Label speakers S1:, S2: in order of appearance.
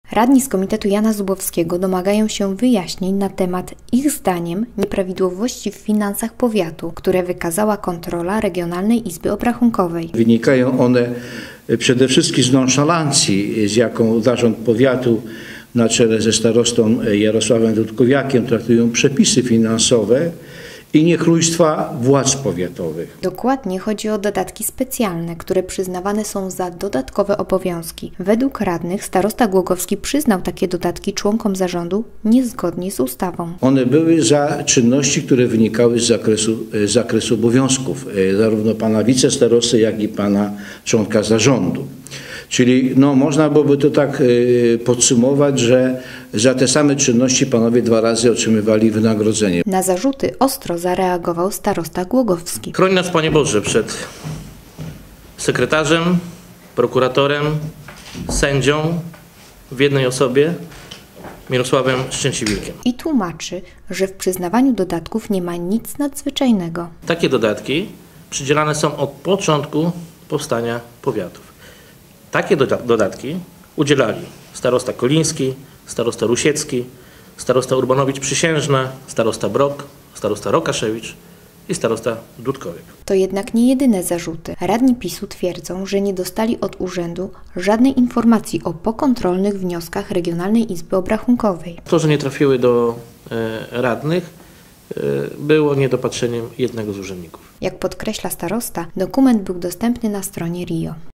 S1: Radni z Komitetu Jana Zubowskiego domagają się wyjaśnień na temat ich zdaniem nieprawidłowości w finansach powiatu, które wykazała kontrola Regionalnej Izby Obrachunkowej.
S2: Wynikają one przede wszystkim z nonszalancji, z jaką zarząd powiatu na czele ze starostą Jarosławem Dudkowiakiem traktują przepisy finansowe i niechlujstwa władz powiatowych.
S1: Dokładnie chodzi o dodatki specjalne, które przyznawane są za dodatkowe obowiązki. Według radnych starosta Głogowski przyznał takie dodatki członkom zarządu niezgodnie z ustawą.
S2: One były za czynności, które wynikały z zakresu obowiązków zarówno pana wicestarosty, jak i pana członka zarządu. Czyli można byłoby to tak podsumować, że za te same czynności panowie 2 razy otrzymywali wynagrodzenie.
S1: Na zarzuty ostro zareagował starosta Głogowski.
S3: Chroń nas, Panie Boże, przed sekretarzem, prokuratorem, sędzią w jednej osobie, Mirosławem Szczęśliwilkiem.
S1: I tłumaczy, że w przyznawaniu dodatków nie ma nic nadzwyczajnego.
S3: Takie dodatki przydzielane są od początku powstania powiatów. Takie dodatki udzielali starosta Koliński, starosta Rusiecki, starosta Urbanowicz-Przysiężna, starosta Brok, starosta Rokaszewicz i starosta Dudkowiak.
S1: To jednak nie jedyne zarzuty. Radni PiS-u twierdzą, że nie dostali od urzędu żadnej informacji o pokontrolnych wnioskach Regionalnej Izby Obrachunkowej.
S3: To, że nie trafiły do radnych, było niedopatrzeniem jednego z urzędników.
S1: Jak podkreśla starosta, dokument był dostępny na stronie RIO.